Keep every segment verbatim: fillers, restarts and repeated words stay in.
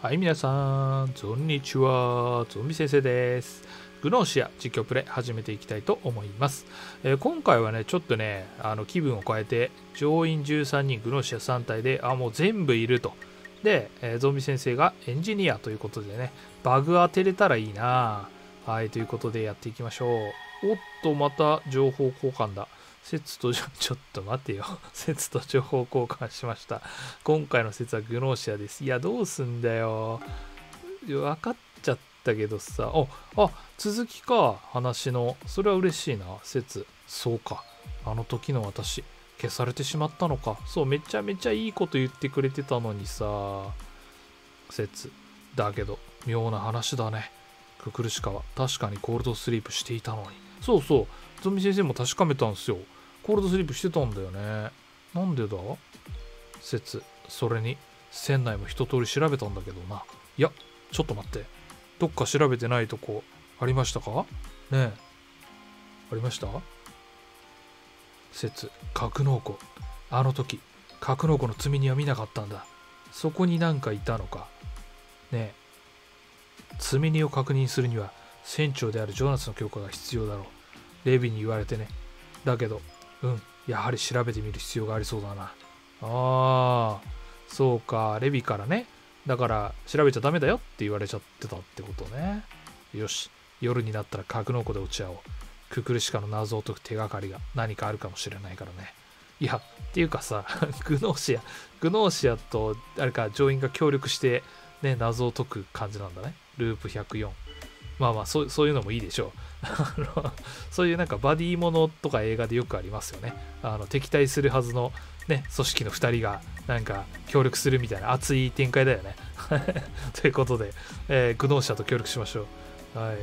はい、皆さん、こんにちは。ゾンビ先生です。グノーシア実況プレイ始めていきたいと思います。えー今回はね、ちょっとね、あの気分を変えて、乗員じゅうさんにん、グノーシアさん体で、あ、もう全部いると。で、えーゾンビ先生がエンジニアということでね、バグ当てれたらいいな。はい、ということでやっていきましょう。おっと、また情報交換だ。説と、ちょっと待てよ。説と情報交換しました。今回の説はグノーシアです。いや、どうすんだよ。分かっちゃったけどさ。あ、あ、続きか。話の。それは嬉しいな。説。そうか。あの時の私、消されてしまったのか。そう、めちゃめちゃいいこと言ってくれてたのにさ。説。だけど、妙な話だね。ククルシカは確かにコールドスリープしていたのに。そうそう。ゾンビ先生も確かめたんすよ。コールドスリープしてたんだよね。なんでだ説。それに、船内も一通り調べたんだけどな。いや、ちょっと待って。どっか調べてないとこありましたかねえ。ありました説。格納庫。あの時、格納庫の積み荷は見なかったんだ。そこになんかいたのか。ねえ。積み荷を確認するには、船長であるジョナスの許可が必要だろう。レビに言われてね。だけど、うん、やはり調べてみる必要がありそうだな。ああ、そうか、レビからね。だから、調べちゃダメだよって言われちゃってたってことね。よし、夜になったら格納庫で落ち合おう。ククルシカの謎を解く手がかりが何かあるかもしれないからね。いや、っていうかさ、グノーシア、グノーシアと、あれか、乗員が協力して、ね、謎を解く感じなんだね。ループひゃくよん。まあまあそう、そういうのもいいでしょう。そういうなんかバディものとか映画でよくありますよね。あの敵対するはずの、ね、組織のふたりがなんか協力するみたいな熱い展開だよね。ということで、えー、グノーシャと協力しましょう。はい。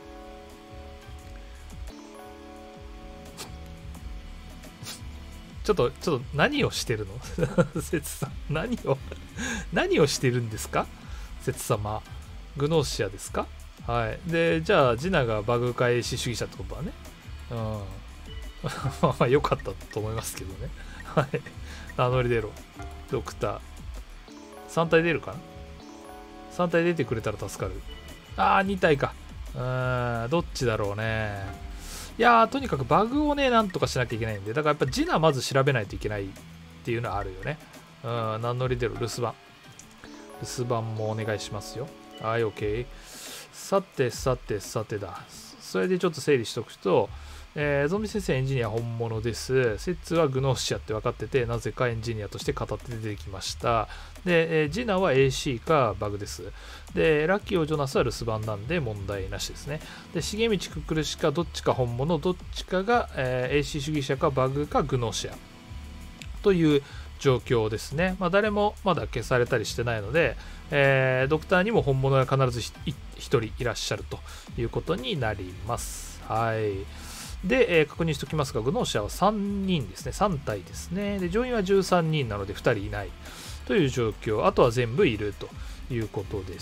ちょっと、ちょっと何をしてるのセツさん。何を何をしてるんですかセツ様。グノーシアですかはい。で、じゃあ、ジナがバグ返し主義者ってことだね。うん。まあ、良かったと思いますけどね。はい。名乗り出ろ。ドクター。さん体出るかな ?さん 体出てくれたら助かる。ああ、に体か。うーん、どっちだろうね。いやー、とにかくバグをね、なんとかしなきゃいけないんで、だからやっぱジナまず調べないといけないっていうのはあるよね。うん、名乗り出ろ。留守番。留守番もお願いしますよ。はい、OK。さてさてさてだ。それでちょっと整理しとくと、えー、ゾンビ先生エンジニア本物です。セッツはグノーシアって分かってて、なぜかエンジニアとして語って出てきました。で、えー、ジナは エーシー かバグです。で、ラッキーオジョナスは留守番なんで問題なしですね。で、重道ククルシかどっちか本物、どっちかが、えー、エーシー 主義者かバグかグノーシアという状況ですね。まあ、誰もまだ消されたりしてないので、えー、ドクターにも本物が必ずひとりいらっしゃるということになります。はい。で、えー、確認しておきますが、グノーシアはさんにんですね。さん体ですね。で、乗員はじゅうさんにんなのでふたりいないという状況。あとは全部いるということです。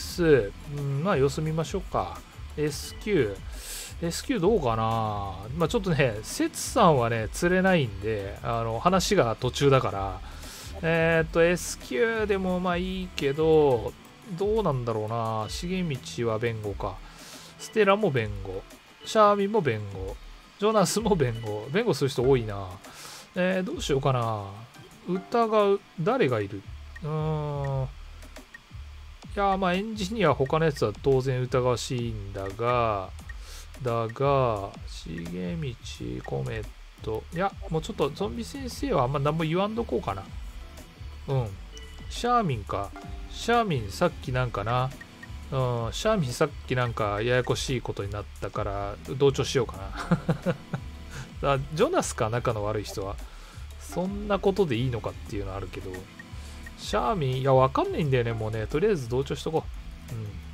うん、まあ、様子見ましょうか。エスキュー。エスキュー どうかな。まあ、ちょっとね、セツさんはね、釣れないんで、あの、話が途中だから、えっと、エスキュー でもまあいいけど、どうなんだろうな。重道は弁護か。ステラも弁護。シャーミンも弁護。ジョナスも弁護。弁護する人多いな。えー、どうしようかな。疑う。誰がいるうーん。いやー、まあエンジニア他のやつは当然疑わしいんだが、だが、重道、コメット。いや、もうちょっとゾンビ先生はあんま何も言わんどこうかな。うん。シャーミンか。シャーミンさっきなんかな。うん。シャーミンさっきなんかややこしいことになったから同調しようかな。あ、ジョナスか仲の悪い人は。そんなことでいいのかっていうのはあるけど。シャーミン、いやわかんないんだよね。もうね。とりあえず同調しとこう。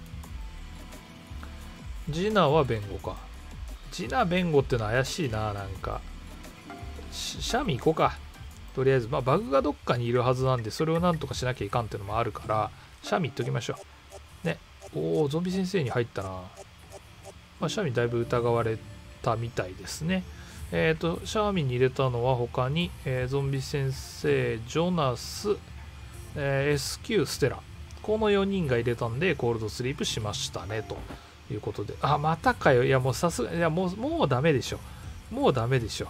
うん。ジナは弁護か。ジナ弁護ってのは怪しいな。なんか。シャーミン行こうか。とりあえず、まあ、バグがどっかにいるはずなんで、それをなんとかしなきゃいかんっていうのもあるから、シャミ行っときましょう。ね。おー、ゾンビ先生に入ったな。まあ、シャミだいぶ疑われたみたいですね。えっと、シャーミンに入れたのは他に、えーゾンビ先生、ジョナス、えーエスキュー、ステラ。 このよにんが入れたんでコールドスリープしましたねということで、あまたかよ。いやもうさすがいやもうもうダメでしょ、もうダメでしょ。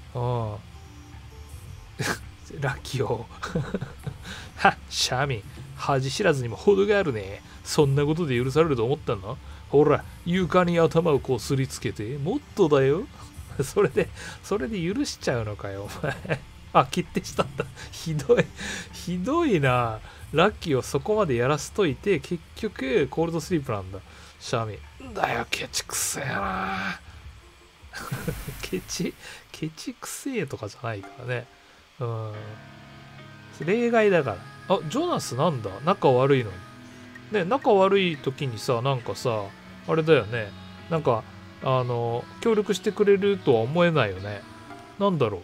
うんラッキーをはシャミン恥知らずにも程があるね。そんなことで許されると思ったの？ほら床に頭をこうすりつけて、もっとだよそれでそれで許しちゃうのかよお前あ切手したんだひどいひどいな。ラッキーをそこまでやらせといて結局コールドスリープなんだ。シャミンだよケチくせえなケチケチくせえとかじゃないからね。うん例外だから。あジョナスなんだ仲悪いのにね。仲悪い時にさなんかさあれだよね、なんかあの協力してくれるとは思えないよね。なんだろ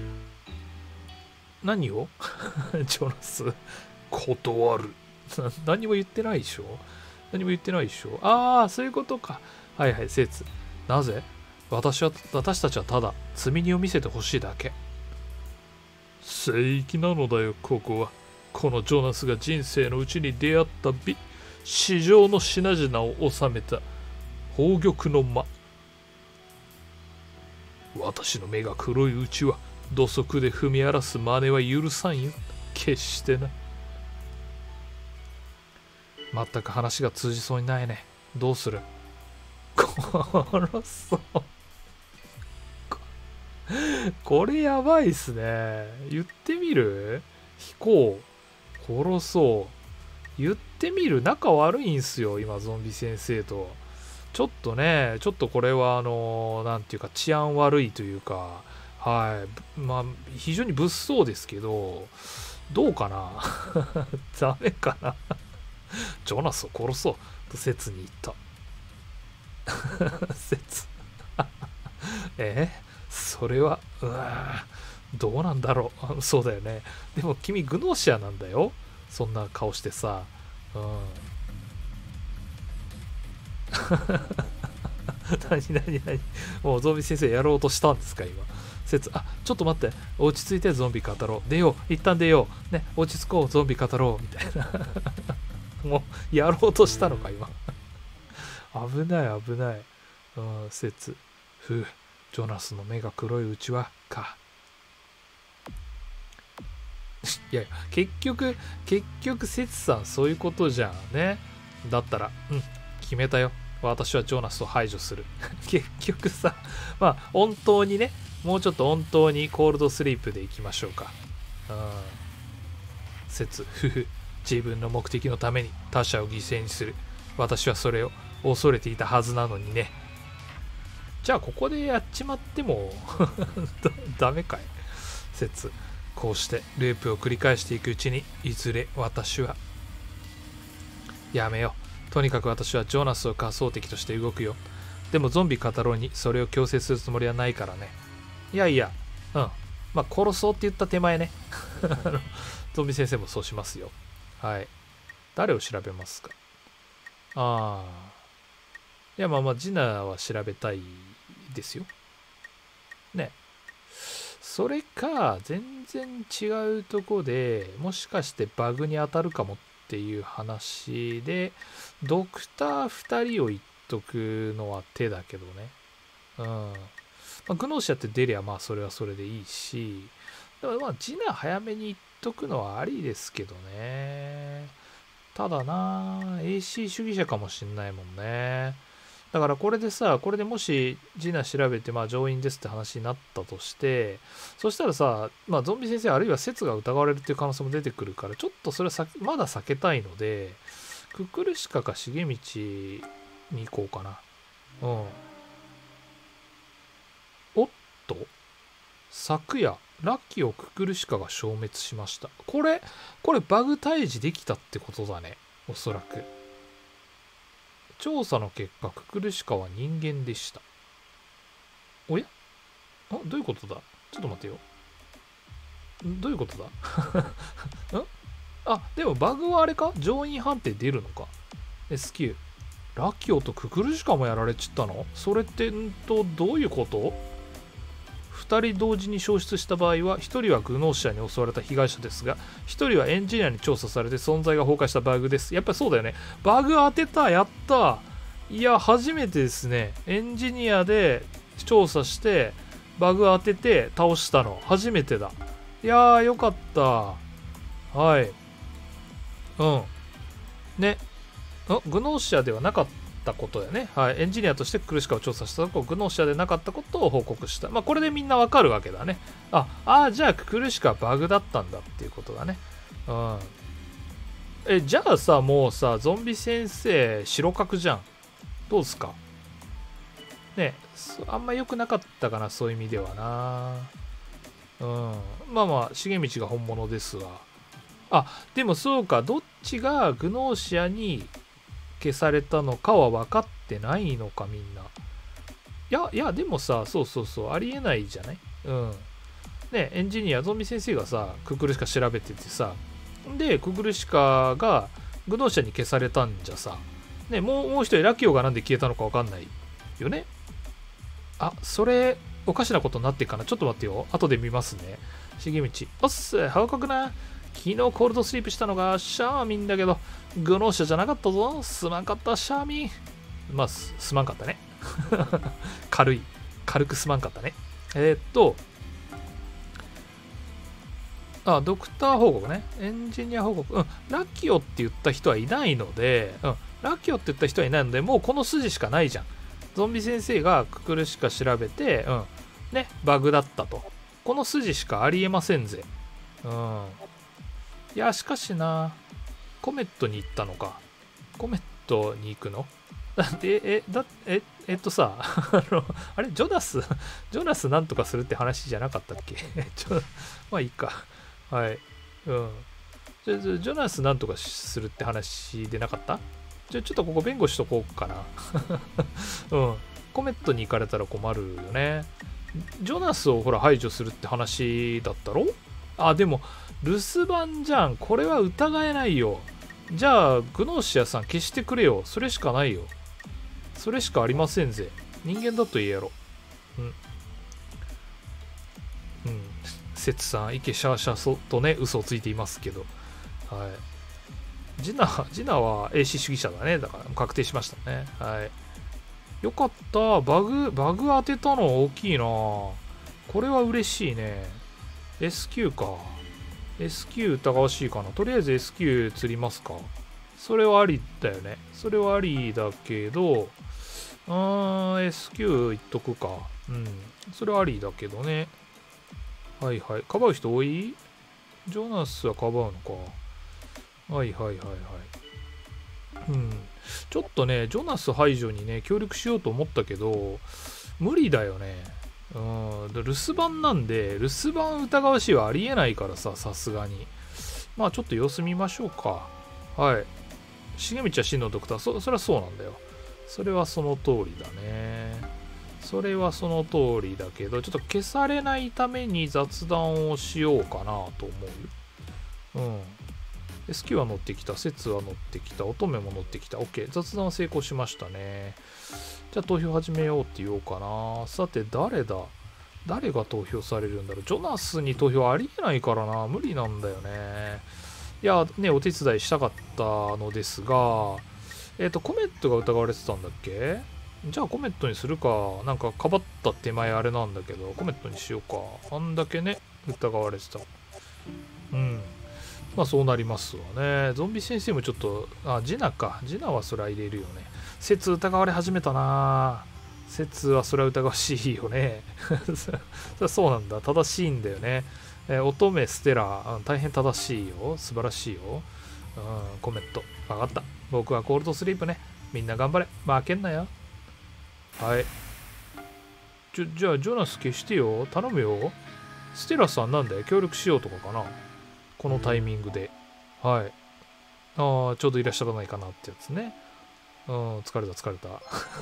う何をジョナス断る何も言ってないでしょ、何も言ってないでしょ。ああそういうことか。はいはい説。なぜ私は私たちはただ積み荷を見せてほしいだけ。聖域なのだよここは。このジョナスが人生のうちに出会った美、市場の品々を収めた宝玉の間。私の目が黒いうちは土足で踏み荒らす真似は許さんよ、決してな。全く話が通じそうにないね。どうする？殺そうこれやばいっすね。言ってみる？引こう。殺そう。言ってみる？仲悪いんすよ、今、ゾンビ先生と。ちょっとね、ちょっとこれは、あの、なんていうか、治安悪いというか、はい。まあ、非常に物騒ですけど、どうかなダメかなジョナスを殺そうと説に言った。説えそれは、うわどうなんだろう。そうだよね。でも君グノーシアなんだよ。そんな顔してさ。うん。何何何もうゾンビ先生やろうとしたんですか今。説あちょっと待って落ち着いてゾンビ語ろう。出よう一旦出ようね落ち着こうゾンビ語ろうみたいな。もうやろうとしたのか今。危ない危ない。うん、説ふうジョナスの目が黒いうちはか。いやいや結局結局節さんそういうことじゃんね。だったらうん決めたよ。私はジョナスを排除する。結局さまあ本当にねもうちょっと本当にコールドスリープでいきましょうか。うん節ふふ自分の目的のために他者を犠牲にする。私はそれを恐れていたはずなのにね。じゃあここでやっちまってもダメかい。説こうしてループを繰り返していくうちにいずれ私はやめよう。とにかく私はジョナスを仮想敵として動くよ。でもゾンビカタロウにそれを強制するつもりはないからね。いやいやうんまあ殺そうって言った手前ねゾンビ先生もそうしますよ。はい誰を調べますか。ああいやまあまあジナは調べたいですよね。それか全然違うとこでもしかしてバグに当たるかもっていう話でドクターふたりを言っとくのは手だけどね。うん、まあ、グノーシアって出りゃまあそれはそれでいいし、だからまあジナ早めに言っとくのはありですけどね。ただな エーシー 主義者かもしんないもんね。だからこれでさこれでもしジナ調べてまあ上院ですって話になったとして、そしたらさまあゾンビ先生あるいは説が疑われるっていう可能性も出てくるからちょっとそれはまだ避けたいのでククルシカか重道に行こうかな。うんおっと昨夜ラッキーをククルシカが消滅しました。これこれバグ退治できたってことだねおそらく。調査の結果ククルシカは人間でした。おやあどういうことだちょっと待ってよ。どういうことだんあでもバグはあれか上院判定出るのか。 エスキュー ラッキオとククルシカもやられちったの。それってんとどういうこと。 ふたり同時に消失した場合は、ひとりはグノーシアに襲われた被害者ですが、ひとりはエンジニアに調査されて存在が崩壊したバグです。やっぱりそうだよね。バグ当てた、やった。いや、初めてですね。エンジニアで調査して、バグ当てて倒したの。初めてだ。いやー、よかった。はい。うん。ね。グノーシアではなかったことやね。はい。エンジニアとしてクルシカを調査したところ、グノーシアでなかったことを報告した。まあ、これでみんなわかるわけだね。あ、あ、じゃあクルシカはバグだったんだっていうことだね。うん。え、じゃあさ、もうさ、ゾンビ先生、白角じゃん。どうすかね、あんま良くなかったかな、そういう意味ではな。うん。まあまあ、重道が本物ですわ。あ、でもそうか、どっちがグノーシアに消されたのかは分かってないのか、みんな。いや、いや、でもさ、そうそうそう、ありえないじゃない。うん。ね、エンジニア、ゾンビ先生がさ、ククルシカ調べててさ、で、ククルシカがグノーシアに消されたんじゃさ、ね、もう、もう一人ラキオがなんで消えたのか分かんないよね。あ、それ、おかしなことになってっかな。ちょっと待ってよ。後で見ますね。重道。おっす、報告な。昨日コールドスリープしたのがシャーミンだけど、グノーシャじゃなかったぞ。すまんかった、シャーミン。まあ、す、すまんかったね。軽い。軽くすまんかったね。えー、っと、あ、ドクター報告ね。エンジニア報告。うん、ラキオって言った人はいないので、うん、ラキオって言った人はいないので、もうこの筋しかないじゃん。ゾンビ先生がククルしか調べて、うん、ね、バグだったと。この筋しかありえませんぜ。うん。いや、しかしな、コメットに行ったのか。コメットに行くのだって、え、だ、え、えっとさ、あの、あれ、ジョナス、ジョナスなんとかするって話じゃなかったっけちょ、まあいいか。はい。うん。じゃ、ジョナスなんとかするって話でなかった？じゃ、ちょっとここ弁護しとこうかな。うん。コメットに行かれたら困るよね。ジョナスをほら排除するって話だったろ？あ、でも、留守番じゃん。これは疑えないよ。じゃあ、グノーシアさん消してくれよ。それしかないよ。それしかありませんぜ。人間だと言えやろ。うん。うん。セツさん、イケシャーシャソとね、嘘をついていますけど。はい。ジナ、ジナは エーシー 主義者だね。だから確定しましたね。はい。よかった。バグ、バグ当てたの大きいな。これは嬉しいね。エスキュー か。エスキュー 疑わしいかな。とりあえず エスキュー 釣りますか。それはありだよね。それはありだけど、うーん、エスキュー いっとくか。うん。それはありだけどね。はいはい。かばう人多い？ジョナスはかばうのか。はいはいはいはい。うん。ちょっとね、ジョナス排除にね、協力しようと思ったけど、無理だよね。うん。留守番なんで、留守番疑わしいはありえないからさ、さすがに。まあちょっと様子見ましょうか。はい。重道は真のドクター。そ、それはそうなんだよ。それはその通りだね。それはその通りだけど、ちょっと消されないために雑談をしようかなと思う。うん。エスキュー は乗ってきた。説は乗ってきた。乙女も乗ってきた。OK。雑談は成功しましたね。じゃあ投票始めようって言おうかな。さて、誰だ誰が投票されるんだろう。ジョナスに投票ありえないからな。無理なんだよね。いや、ね、お手伝いしたかったのですが、えっと、コメットが疑われてたんだっけ？じゃあコメットにするか。なんか、かばった手前あれなんだけど、コメットにしようか。あんだけね、疑われてた。うん。まあそうなりますわね。ゾンビ先生もちょっと、あ、ジナか。ジナはそれは入れるよね。説疑われ始めたな。説はそれは疑わしいよね。そうなんだ。正しいんだよね。えー、乙女ステラ、うん、大変正しいよ。素晴らしいよ。うん、コメント。わかった。僕はコールドスリープね。みんな頑張れ。負けんなよ。はい。じゃ、じゃあ、ジョナス消してよ。頼むよ。ステラさんなんだよ。協力しようとかかな。このタイミングで。はい。ああ、ちょうどいらっしゃらないかなってやつね。うん、疲れた疲れた。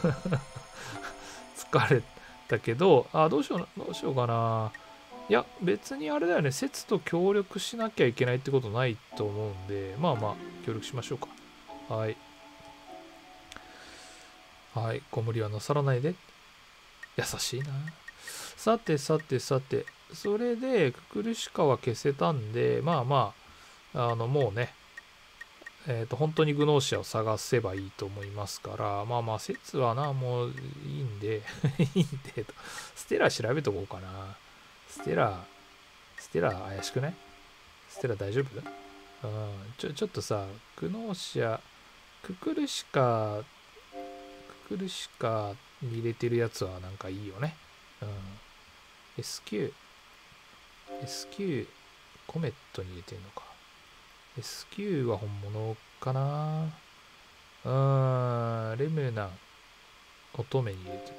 疲れたけど、あ、どうしよう、どうしようかな。いや、別にあれだよね。説と協力しなきゃいけないってことないと思うんで、まあまあ、協力しましょうか。はい。はい。ご無理はなさらないで。優しいな。 さてさてさて、それでククルシカは消せたんで、まあまあ、あのもうね、えっと、本当にグノーシアを探せばいいと思いますから、まあまあ、説はな、もういいんで、いいんで、ステラ調べとこうかな。ステラ、ステラ怪しくない？ステラ大丈夫？うん、ちょ、ちょっとさ、グノーシア、ククルシカ、ククルシカに入れてるやつはなんかいいよね。うん。エスキュー、エスキュー、コメットに入れてんのか。エスキュー は本物かな。うーん、レムナン、乙女に入れてる。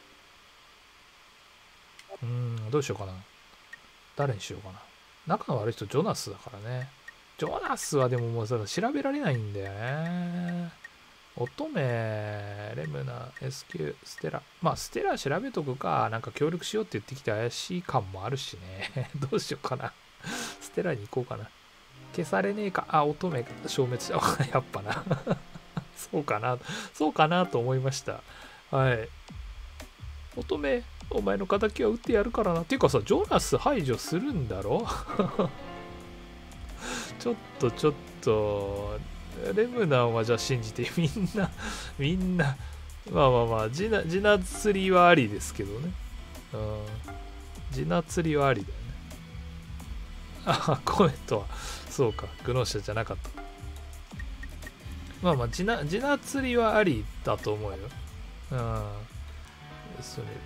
うーん、どうしようかな。誰にしようかな。仲の悪い人、ジョナスだからね。ジョナスはでももうそれ調べられないんだよね。乙女、レムナ、エスキュー、ステラ。まあ、ステラ調べとくか、なんか協力しようって言ってきて怪しい感もあるしね。どうしようかな。ステラに行こうかな。消されねえか。あ、乙女が消滅した。やっぱな。そうかな。そうかなと思いました。はい。乙女、お前の敵は撃ってやるからな。っていうかさ、ジョナス排除するんだろ？ちょっとちょっと、レムナンはじゃあ信じて、みんな、みんな、まあまあまあ、ジナ、ジナ釣りはありですけどね。うん。ジナ釣りはありだよね。あ、コメントは、そうか、グノーシャじゃなかった。まあまあ、ジナ、ジナ釣りはありだと思うよ。うん。それ。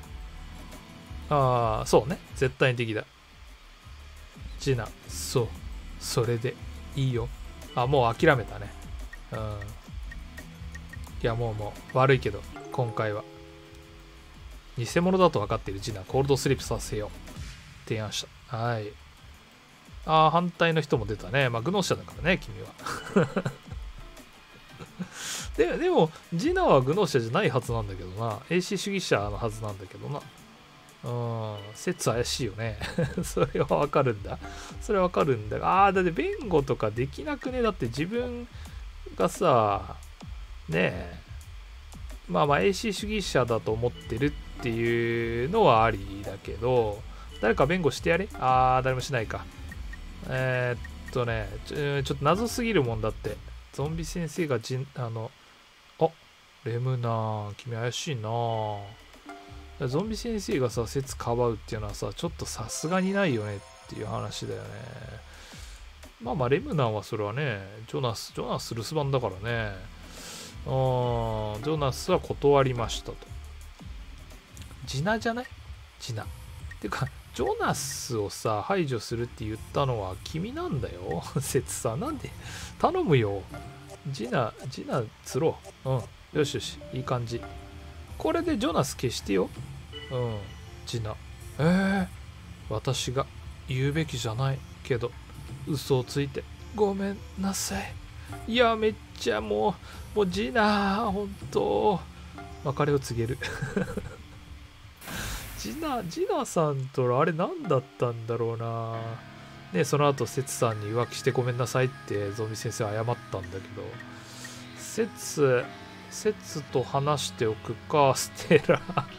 ああ、そうね。絶対的だ。ジナ、そう。それでいいよ。あ、もう諦めたね。うん。いや、もうもう、悪いけど、今回は。偽物だと分かっているジナ、コールドスリープさせよう。提案した。はい。ああ、反対の人も出たね。まあ、グノーシャだからね、君は。ででも、ジナはグノーシャじゃないはずなんだけどな。エーシー 主義者のはずなんだけどな。うん、説怪しいよね。それはわかるんだ。それはわかるんだが、ああ、だって弁護とかできなくね。だって自分がさ、ねえ、まあまあ エーシー 主義者だと思ってるっていうのはありだけど、誰か弁護してやれ。ああ、誰もしないか。えー、っとねちょ、ちょっと謎すぎるもんだって。ゾンビ先生がじん、あの、あ、レムナー、君怪しいなぁ。ゾンビ先生がさ、説かばうっていうのはさ、ちょっとさすがにないよねっていう話だよね。まあまあ、レムナンはそれはね、ジョナス、ジョナス留守番だからね。うん、ジョナスは断りましたと。ジナじゃない？ジナ。てか、ジョナスをさ、排除するって言ったのは君なんだよ。説さ。なんで頼むよ。ジナ、ジナ釣ろう。うん。よしよし。いい感じ。これでジョナス消してよ。うん。ジナ。えー、私が言うべきじゃないけど、嘘をついてごめんなさい。いや、めっちゃもう、もうジナ、ほんと。別れを告げる。ジナ、ジナさんとあれ何だったんだろうな。ね、その後、セツさんに浮気してごめんなさいってゾンビ先生謝ったんだけど、セツ、セツと話しておくか、ステラ。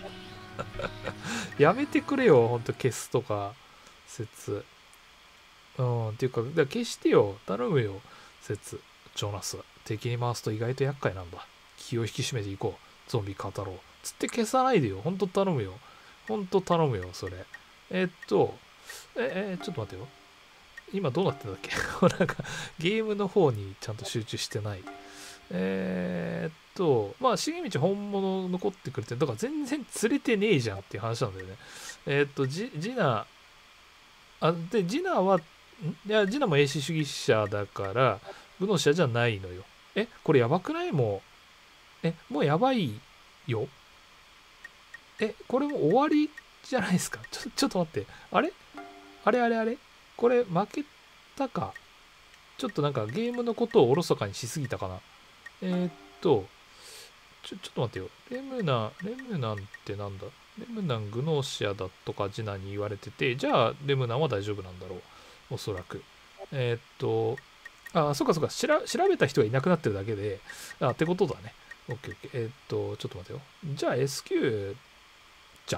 やめてくれよ、ほんと消すとか、セツ。うん、っていうか、か消してよ、頼むよ、セツ。ジョナス。敵に回すと意外と厄介なんだ。気を引き締めていこう。ゾンビ語ろう。つって消さないでよ。ほんと頼むよ。ほんと頼むよ、それ。えー、っと、え、え、ちょっと待ってよ。今どうなってんだっけ？なんか、ゲームの方にちゃんと集中してない。えー、っと、まあ、重道本物残ってくれて、だから全然釣れてねえじゃんっていう話なんだよね。えー、っと、ジジナ、あ、で、ジナは、んいや、ジナも エーシー 主義者だから、グノーシャじゃないのよ。え、これやばくない？もう。え、もうやばいよ。え、これも終わりじゃないですか。ちょ、ちょっと待って。あれあれあれあれこれ負けたか。ちょっとなんかゲームのことをおろそかにしすぎたかな。えー、っと、ちょ、ちょっと待ってよ。レムナン、レムナンってなんだ？レムナングノーシアだとかジナに言われてて、じゃあレムナンは大丈夫なんだろう。おそらく。えー、っと、あ、そっかそっか。しら調べた人がいなくなってるだけで、あ、ってことだね。オッケーオッケー。えー、っと、ちょっと待ってよ。じゃあ エスキュー じゃん。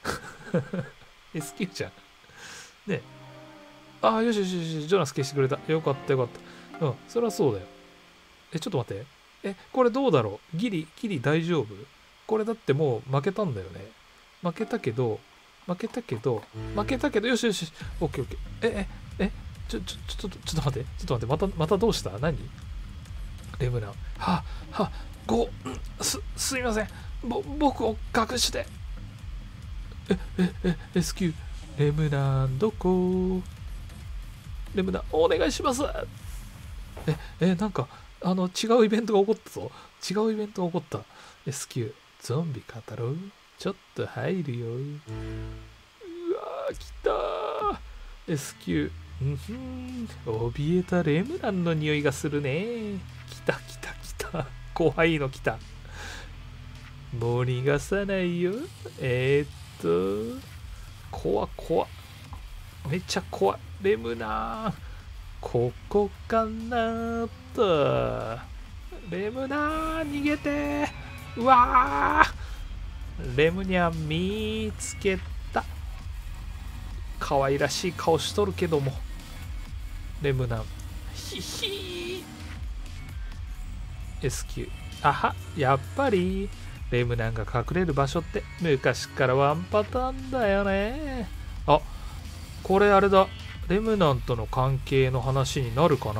エスキュー じゃん。ね。ああ、よしよしよし、ジョナス消してくれた。よかったよかった。うん、そりゃそうだよ。え、ちょっと待って。え、これどうだろう、ギリ、ギリ大丈夫？これだってもう負けたんだよね。負けたけど、負けたけど、負けたけど、よしよしよし、オッケーオッケー。え、え、え、ちょ、ちょ、ちょ、ちょっと、ちょっと待って、ちょっと待って、また、またどうした？何？レムナン。は、は、ご、す、すいません。ぼ、僕を隠して。え、え、え、エスキュー。レムナン、どこ？レムナン、お願いします。え、え、なんか、あの、違うイベントが起こったぞ。違うイベントが起こった。エスキュー、ゾンビ語ろう。ちょっと入るよ。うわー、来たー。エスキュー、うんふん、怯えたレムナンの匂いがするね。来た来た来た。怖いの来た。もう逃がさないよ。えー、っと、怖怖。めっちゃ怖い。レムナン。ここかなと。レムナン、逃げて。うわー。レムニャン見つけた。可愛らしい顔しとるけども。レムナン。ヒヒー。エスキュー。あは、やっぱり。レムナンが隠れる場所って昔からワンパターンだよね。あ、これあれだ。レムナンとの関係の話になるかな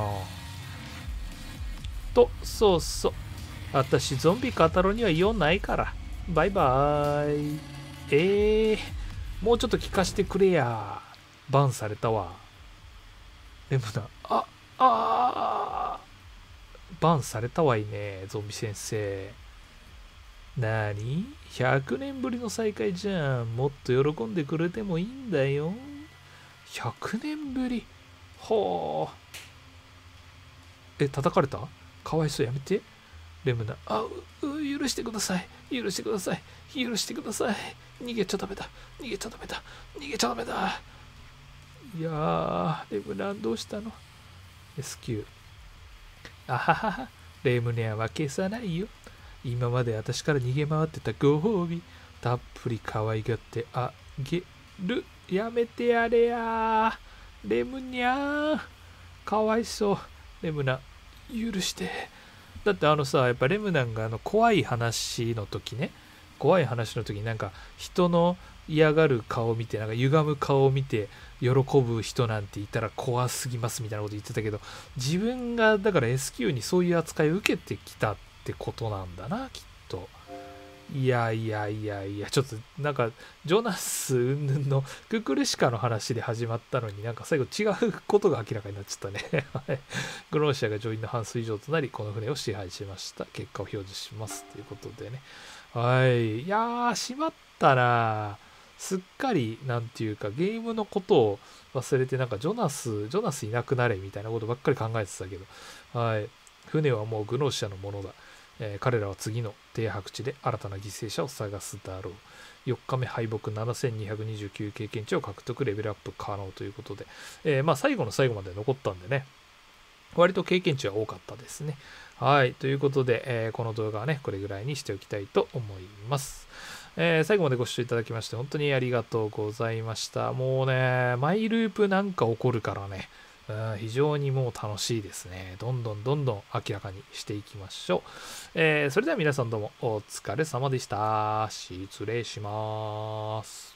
と、そうそう。私ゾンビ語ろには用ないから。バイバーイ。えー、もうちょっと聞かせてくれや。バンされたわ。レムナン、あ、あー、バンされたわいね、ゾンビ先生。なに ?ひゃく 年ぶりの再会じゃん。もっと喜んでくれてもいいんだよ。ひゃくねんぶり。はあ。え、叩かれた？かわいそう、やめて。レムナ、あ、う、う、許してください。許してください。許してください。逃げちゃダメだ。逃げちゃダメだ。逃げちゃダメだ。いやー、レムナンどうしたの？ エスキュー。あははは。レムネアは消さないよ。今まで私から逃げ回ってたご褒美、たっぷり可愛がってあげる。やめてやれや。レムニャー。かわいそう。レムナ、許して。だってあのさ、やっぱレムナンがあの怖い話の時ね、怖い話の時になんか人の嫌がる顔を見て、なんか歪む顔を見て喜ぶ人なんていたら怖すぎますみたいなこと言ってたけど、自分がだから エスキュー にそういう扱いを受けてきたってことなんだな、きっと。いやいやいやいや、ちょっとなんかジョナス云々のククルシカの話で始まったのになんか最後違うことが明らかになっちゃったね。グローシアが乗員の半数以上となり、この船を支配しました。結果を表示します。ということでね。はい。いやー、しまったな。すっかり、なんていうか、ゲームのことを忘れて、なんかジョナス、ジョナスいなくなれみたいなことばっかり考えてたけど、はい。船はもうグノーシアのものだ。えー、彼らは次の停泊地で新たな犠牲者を探すだろう。よっかめ敗北ななせんにひゃくにじゅうきゅう経験値を獲得、レベルアップ可能ということで、えー、まあ最後の最後まで残ったんでね、割と経験値は多かったですね。はい。ということで、えー、この動画はね、これぐらいにしておきたいと思います。えー、最後までご視聴いただきまして、本当にありがとうございました。もうね、マイループなんか起こるからね、うん、非常にもう楽しいですね。どんどんどんどん明らかにしていきましょう。えー、それでは皆さんどうもお疲れ様でした。失礼します。